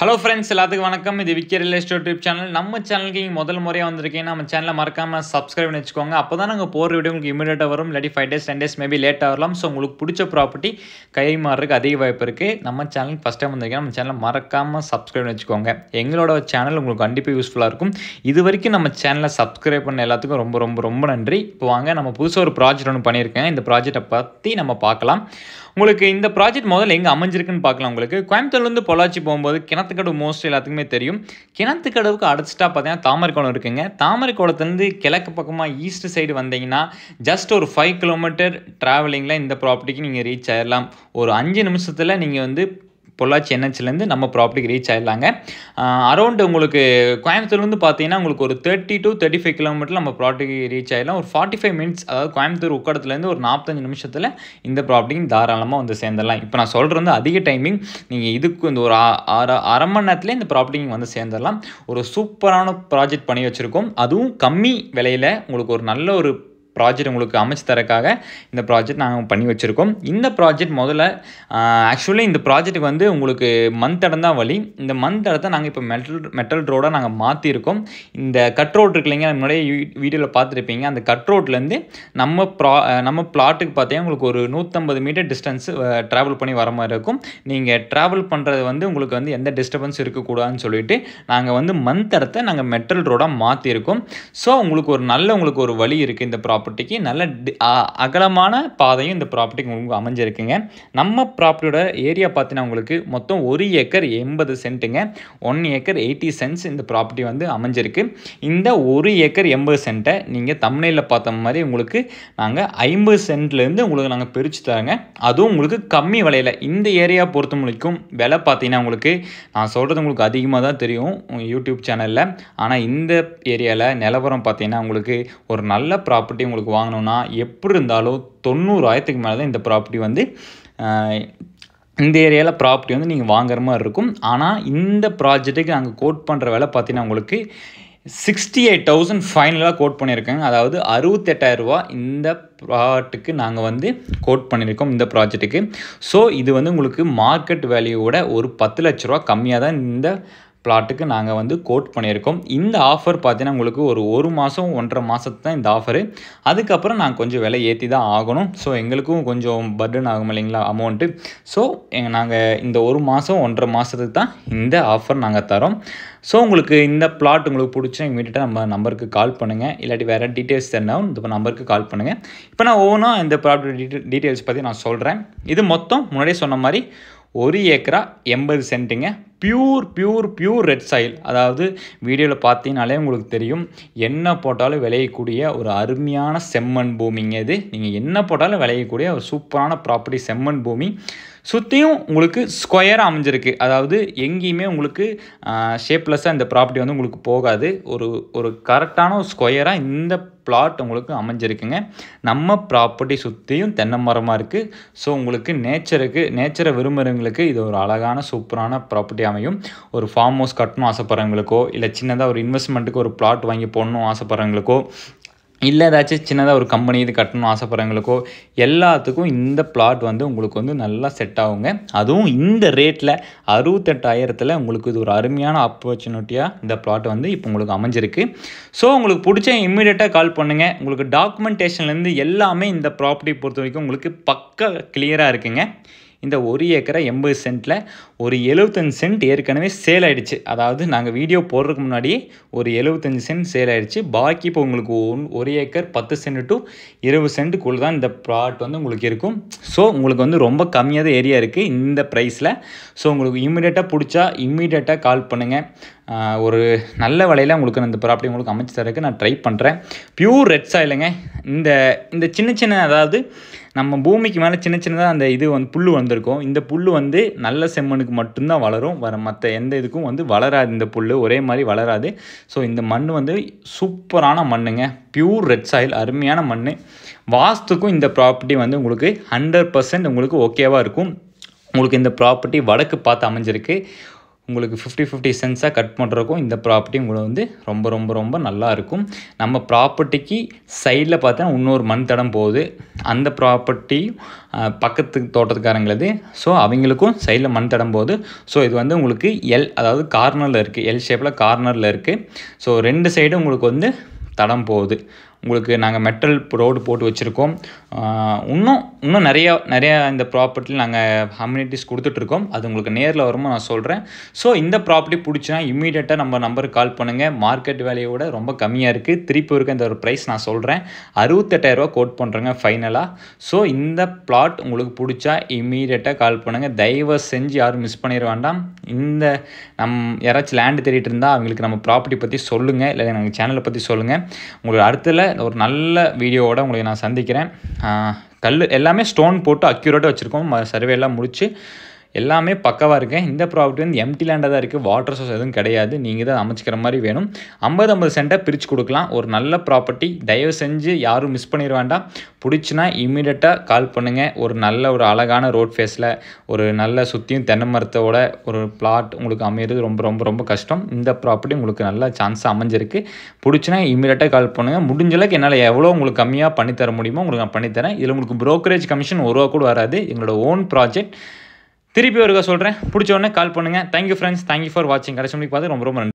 Hello friends, எல்லாத்துக்கும் வணக்கம். இது Vicky real estate YouTube channel. நம்ம சேனலுக்கு இங்கே முதல் முறையாக வந்திருக்கீங்க. நம்ம சேனலை மறக்காமல் சப்ஸ்கிரைப் பண்ணி வச்சுக்கோங்க. அப்போ தான் நாங்கள் போகிற வீடியோ உங்களுக்கு இமீடியட்டாக வரும். இல்லாட்டி 5 days 10 days மேபி லேட்டாக வரலாம். ஸோ உங்களுக்கு பிடிச்ச ப்ராப்பர்ட்டி கை மாறுறதுக்கு அதிக வாய்ப்பு இருக்குது. நம்ம சேனலுக்கு ஃபஸ்ட் டைம் வந்திருக்கீங்க, நம்ம சேனலை மறக்காமல் சப்ஸ்கிரைப் பண்ணி வச்சுக்கோங்க. எங்களோட சேனல் உங்களுக்கு கண்டிப்பாக யூஸ்ஃபுல்லாக இருக்கும். இது வரைக்கும் நம்ம சேனலை சப்ஸ்கிரைப் பண்ண எல்லாத்துக்கும் ரொம்ப ரொம்ப ரொம்ப நன்றி. இப்போ வாங்க, நம்ம புதுசாக ஒரு ப்ராஜெக்ட் ஒன்று பண்ணியிருக்கேன். இந்த ப்ராஜெக்டை பற்றி நம்ம பார்க்கலாம். உங்களுக்கு இந்த ப்ராஜெக்ட் முதல்ல எங்கே அமைஞ்சிருக்குன்னு பார்க்கலாம். உங்களுக்கு கோயம்புத்தூர்லேருந்து பொள்ளாச்சி போகும்போது கிணத்துக்கடவு மோஸ்ட் எல்லாத்துக்குமே தெரியும். கிணத்துக்கடவுக்கு அடுத்த பார்த்தீங்கன்னா தாமரைக்குளம் இருக்குங்க. தாமரைக்குளத்துலேருந்து கிழக்கு பக்கமாக ஈஸ்ட் சைடு வந்தீங்கன்னா ஜஸ்ட் ஒரு 5 கிலோமீட்டர் ட்ராவலிங்கில் இந்த ப்ராப்பர்ட்டிக்கு நீங்கள் ரீச் ஆகிடலாம். ஒரு 5 நிமிஷத்தில் நீங்கள் வந்து பொள்ளாச்சி என்ஹெச்லேருந்து நம்ம ப்ராப்பர்ட்டிக்கு ரீச் ஆகிடலாங்க. அரௌண்ட் உங்களுக்கு கோயம்புத்தூர்லேருந்து பார்த்தீங்கன்னா உங்களுக்கு ஒரு 30 to 35 கிலோமீட்டர் நம்ம ப்ராப்பர்ட்டிக்கு ரீச் ஆகிடலாம். ஒரு 45 மினிட்ஸ், அதாவது கோயம்புத்தூர் உக்கடத்துலேருந்து ஒரு 45 நிமிஷத்தில் இந்த ப்ராப்பர்ட்டிக்கு தாராளமாக வந்து சேர்ந்துடலாம். இப்போ நான் சொல்கிறது வந்து அதிக டைமிங். நீங்கள் இதுக்கு இந்த ஒரு அரை மணி நேரத்தில் இந்த ப்ராப்பர்ட்டிக்கு வந்து சேர்ந்துடலாம். ஒரு சூப்பரான ப்ராஜெக்ட் பண்ணி வச்சுருக்கோம். அதுவும் கம்மி விலையில் உங்களுக்கு ஒரு நல்ல ஒரு ப்ராஜெக்ட் உங்களுக்கு அமைச்சு தரக்காக இந்த ப்ராஜெக்ட் நாங்கள் பண்ணி வச்சுருக்கோம். இந்த ப்ராஜெக்ட் முதல்ல ஆக்சுவலி இந்த ப்ராஜெக்ட்டுக்கு வந்து உங்களுக்கு மந்த் இடம் தான் வழி. இந்த மந்த் இடத்தை நாங்கள் இப்போ மெட்டல் ரோடாக நாங்கள் மாற்றிருக்கோம். இந்த கட் ரோடு இருக்கு இல்லைங்க, முன்னாடியே வீடியோவில் பார்த்துருப்பீங்க. அந்த கட் ரோட்லேருந்து நம்ம பிளாட்டுக்கு பார்த்தீங்கன்னா உங்களுக்கு ஒரு 150 மீட்டர் டிஸ்டன்ஸ் ட்ராவல் பண்ணி வர மாதிரி இருக்கும். நீங்கள் ட்ராவல் பண்ணுறது வந்து உங்களுக்கு வந்து எந்த டிஸ்டர்பன்ஸ் இருக்கக்கூடாதுன்னு சொல்லிட்டு நாங்கள் வந்து மந்த் இடத்தை நாங்கள் மெட்டல் ரோடாக மாற்றிருக்கோம். ஸோ உங்களுக்கு ஒரு வழி இருக்குது. இந்த ப்ராப்பர்ட்டிக்கு நல்ல அகலமான பாதையும் இந்த ப்ராப்பர்ட்டிக்கு உங்களுக்கு அமைஞ்சிருக்குங்க. நம்ம ப்ராப்பர்ட்டியோட ஏரியா பார்த்தீங்கன்னா உங்களுக்கு மொத்தம் 1 ஏக்கர் 80 சென்ட்டுங்க. 1 ஏக்கர் 80 சென்ட்ஸ் இந்த ப்ராப்பர்ட்டி வந்து அமைஞ்சிருக்கு. இந்த 1 ஏக்கர் 80 சென்ட்டை நீங்கள் தமிழ்நிலையில் பார்த்த மாதிரி உங்களுக்கு நாங்கள் 50 சென்ட்லேருந்து உங்களுக்கு நாங்கள் பிரித்து தரோங்க. அதுவும் உங்களுக்கு கம்மி விலையில். இந்த ஏரியா பொறுத்த முடிக்கும் விலை பார்த்தீங்கன்னா உங்களுக்கு நான் சொல்கிறது உங்களுக்கு அதிகமாக தான் தெரியும் யூடியூப் சேனலில். ஆனால் இந்த ஏரியாவில் நிலவரம் பார்த்தீங்கன்னா உங்களுக்கு ஒரு நல்ல ப்ராப்பர்ட்டி உங்களுக்கு வாங்கணும்னா எப்படி இருந்தாலும் 90,000க்கு மேலே தான் இந்த ப்ராப்பர்ட்டி வந்து இந்த ஏரியாவில் ப்ராப்பர்ட்டி வந்து நீங்கள் வாங்குற மாதிரி இருக்கும். ஆனால் இந்த ப்ராஜெக்ட்டுக்கு நாங்கள் கோட் பண்ணுற விலை பார்த்தீங்கன்னா உங்களுக்கு 68,000 ஃபைனலாக கோட் பண்ணியிருக்கோங்க. அதாவது 68,000 ரூபா இந்த ப்ராட்டுக்கு நாங்கள் வந்து கோட் பண்ணியிருக்கோம் இந்த ப்ராஜெக்ட்டுக்கு. ஸோ இது வந்து உங்களுக்கு மார்க்கெட் வேல்யூவோட ஒரு 10 லட்ச ரூபா கம்மியாக தான் இந்த பிளாட்டுக்கு நாங்கள் வந்து கோட் பண்ணியிருக்கோம். இந்த ஆஃபர் பார்த்தீங்கன்னா உங்களுக்கு ஒரு மாதம் 1.5 மாதத்துக்கு தான் இந்த ஆஃபரு. அதுக்கப்புறம் நாங்கள் கொஞ்சம் விலை ஏற்றி தான் ஆகணும். ஸோ எங்களுக்கும் கொஞ்சம் பர்டன் ஆகும் இல்லைங்களா அமௌண்ட்டு. ஸோ நாங்கள் இந்த 1 மாதம் 1.5 மாதத்துக்கு தான் இந்த ஆஃபர் நாங்கள் தரோம். ஸோ உங்களுக்கு இந்த பிளாட் உங்களுக்கு பிடிச்சா இமீடியட்டாக நம்ம நம்பருக்கு கால் பண்ணுங்கள். இல்லாட்டி வேறு டீட்டெயில்ஸ் தெரிஞ்சாலும் இந்த நம்பருக்கு கால் பண்ணுங்கள். இப்போ நான் ஒவ்வொன்றா இந்த ப்ராப்பர்ட்டி டீட்டெயில்ஸ் பற்றி நான் சொல்கிறேன். இது மொத்தம் முன்னாடியே சொன்ன மாதிரி 1 ஏக்கரா 80 சென்ட்டுங்க. Pure red soil. அதாவது வீடியோவில் பார்த்தீங்கனாலே உங்களுக்கு தெரியும், என்ன போட்டாலும் விளையக்கூடிய ஒரு அருமையான செம்மண் பூமிங்க இது. நீங்கள் என்ன போட்டாலும் விளையக்கூடிய ஒரு சூப்பரான ப்ராப்பர்ட்டி செம்மண் பூமி. சுற்றியும் உங்களுக்கு ஸ்கொயராக அமைஞ்சிருக்கு. அதாவது எங்கேயுமே உங்களுக்கு ஷேப்லெஸ்ஸாக இந்த ப்ராப்பர்ட்டி வந்து உங்களுக்கு போகாது. ஒரு கரெக்டான ஒரு ஸ்கொயராக இந்த பிளாட் உங்களுக்கு அமைஞ்சிருக்குங்க. நம்ம ப்ராப்பர்ட்டி சுற்றியும் தென்னை மரமாக இருக்குது. ஸோ உங்களுக்கு நேச்சரை விரும்புகிறவங்களுக்கு இது ஒரு அழகான சூப்பரான ப்ராப்பர்ட்டி அமையும். ஒரு ஃபார்ம் ஹவுஸ் கட்டணும் ஆசைப்படுறவங்களுக்கோ, இல்லை சின்னதாக ஒரு இன்வெஸ்ட்மெண்ட்டுக்கு ஒரு பிளாட் வாங்கி போடணும் ஆசைப்படுறவங்களுக்கோ, இல்லை ஏதாச்சும் சின்னதாக ஒரு கம்பெனி இது கட்டணும் ஆசைப்படுறவங்களுக்கோ எல்லாத்துக்கும் இந்த பிளாட் வந்து உங்களுக்கு வந்து நல்லா செட் ஆகுங்க. அதுவும் இந்த ரேட்டில் 68,000 உங்களுக்கு இது ஒரு அருமையான ஆப்பர்ச்சுனிட்டியாக இந்த பிளாட் வந்து இப்போ உங்களுக்கு அமைஞ்சிருக்கு. ஸோ உங்களுக்கு பிடிச்ச இம்மீடியட்டாக கால் பண்ணுங்கள். உங்களுக்கு டாக்குமெண்டேஷன்லேருந்து எல்லாமே இந்த ப்ராப்பர்ட்டி பொறுத்த வரைக்கும் உங்களுக்கு பக்கா கிளியராக இருக்குங்க. இந்த 1 ஏக்கரை 80 சென்ட்டில் ஒரு 75 சென்ட் ஏற்கனவே சேல் ஆகிடுச்சு. அதாவது நாங்கள் வீடியோ போடுறதுக்கு முன்னாடியே ஒரு 75 சென்ட் சேல் ஆகிடுச்சு. பாக்கி இப்போ உங்களுக்கு 1 ஏக்கர் 10 சென்ட் டு 20 சென்ட்டுக்குள்ளே தான் இந்த ப்ராட் வந்து உங்களுக்கு இருக்கும். ஸோ உங்களுக்கு வந்து ரொம்ப கம்மியாக தான் ஏரியா இருக்குது இந்த ப்ரைஸில். ஸோ உங்களுக்கு இம்மீடியட்டாக பிடிச்சா இம்மீடியட்டாக கால் பண்ணுங்கள். ஒரு நல்ல விலையில் உங்களுக்கு இந்த ப்ராப்பர்ட்டி உங்களுக்கு அமைச்சு தரக்கு நான் ட்ரை பண்ணுறேன். பியூர் ரெட் சாயிலுங்க. இந்த சின்ன அதாவது நம்ம பூமிக்கு மேலே சின்னதாக அந்த இது வந்து புல் வந்திருக்கும். இந்த புல் வந்து நல்ல செம்மண்ணுக்கு மட்டும்தான் வளரும். மற்ற எந்த இதுக்கும் வந்து வளராது. இந்த புல் ஒரே மாதிரி வளராது. ஸோ இந்த மண் வந்து சூப்பரான மண்ணுங்க. பியூர் ரெட் சாயில், அருமையான மண். வாஸ்துக்கும் இந்த ப்ராப்பர்ட்டி வந்து உங்களுக்கு 100% உங்களுக்கு ஓகேவாக இருக்கும். உங்களுக்கு இந்த ப்ராப்பர்ட்டி வடக்கு பார்த்து அமைஞ்சிருக்கு. உங்களுக்கு 50-50 சென்ட்ஸாக கட் பண்ணுறக்கும் இந்த ப்ராப்பர்ட்டி உங்களுக்கு வந்து ரொம்ப ரொம்ப ரொம்ப நல்லா இருக்கும். நம்ம ப்ராப்பர்ட்டிக்கு சைடில் பார்த்தா இன்னொரு மண் தடம் போகுது. அந்த ப்ராப்பர்ட்டி பக்கத்து தோட்டத்துக்காரங்களது. ஸோ அவங்களுக்கும் சைடில் மண் தடம் போகுது. ஸோ இது வந்து உங்களுக்கு அதாவது கார்னரில் இருக்குது, எல் ஷேப்பில் கார்னரில் இருக்குது. ஸோ 2 சைடும் உங்களுக்கு வந்து தடம் போகுது. உங்களுக்கு நாங்கள் மெட்டல் ரோடு போட்டு வச்சுருக்கோம். இன்னும் நிறையா இந்த ப்ராப்பர்ட்டியில் நாங்கள் அம்யூனிட்டிஸ் கொடுத்துட்ருக்கோம். அது உங்களுக்கு நேரில் வரும்போது நான் சொல்கிறேன். ஸோ இந்த ப்ராப்பர்ட்டி பிடிச்சினா இம்மீடியட்டாக நம்ம நம்பருக்கு கால் பண்ணுங்கள். மார்க்கெட் வேலையோட ரொம்ப கம்மியாக இருக்குது. திருப்பி இருக்க இந்த ஒரு ப்ரைஸ் நான் சொல்கிறேன். 68,000 கோட் பண்ணுறேங்க ஃபைனலாக. ஸோ இந்த பிளாட் உங்களுக்கு பிடிச்சா இம்மீடியட்டாக கால் பண்ணுங்கள். தயவு செஞ்சு யாரும் மிஸ் பண்ணிட வேண்டாம். இந்த யாராச்சும் லேண்டு தேடிட்டு இருந்தால் அவங்களுக்கு நம்ம ப்ராப்பர்ட்டி பற்றி சொல்லுங்கள், இல்லை எங்கள் சேனலை பற்றி சொல்லுங்கள். உங்களுக்கு அடுத்தல ஒரு நல்ல வீடியோவோட உங்களுக்கு நான் சந்திக்கிறேன். எல்லாமே ஸ்டோன் போட்டு அக்யூரேட்டாக வச்சுருக்கோம். சர்வேலாம் முடிச்சு எல்லாமே பக்கவாக இருக்கேன். இந்த ப்ராப்பர்ட்டி வந்து எம்டி லேண்டாக தான் இருக்குது. வாட்டர் சோர்ஸ் எதுவும் கிடையாது. நீங்கள் தான் அமைச்சிக்கிற மாதிரி வேணும். 50-50 சென்ட்டாக பிரித்து கொடுக்கலாம். ஒரு நல்ல ப்ராப்பர்ட்டி. தயவு செஞ்சு யாரும் மிஸ் பண்ணிட வேண்டாம். பிடிச்சினா இம்மீடியட்டாக கால் பண்ணுங்கள். ஒரு அழகான ரோட் ஃபேஸில் ஒரு நல்ல சுற்றியும் தென்னை மரத்தோட ஒரு பிளாட் உங்களுக்கு அமையிறது ரொம்ப ரொம்ப ரொம்ப கஷ்டம். இந்த ப்ராப்பர்ட்டி உங்களுக்கு நல்ல சான்ஸ் அமைஞ்சிருக்கு. பிடிச்சினா இம்மீடியட்டாக கால் பண்ணுங்கள். முடிஞ்சளவுக்கு என்னால் எவ்வளோ உங்களுக்கு கம்மியாக பண்ணித்தர முடியுமோ உங்களுக்கு நான் பண்ணித்தரேன். இதில் உங்களுக்கு ப்ரோக்கரேஜ் கமிஷன் ₹1 கூட வராது. எங்களோட ஓன் ப்ராஜெக்ட். திருப்பி ஒருக்கா சொல்கிறேன். பிடிச்ச உடனே கால் பண்ணுங்கள். Thank you friends. தேங்க்யூ ஃபார் வாட்சிங். கடைசி மணிக்கு பார்த்து ரொம்ப ரொம்ப நன்றி.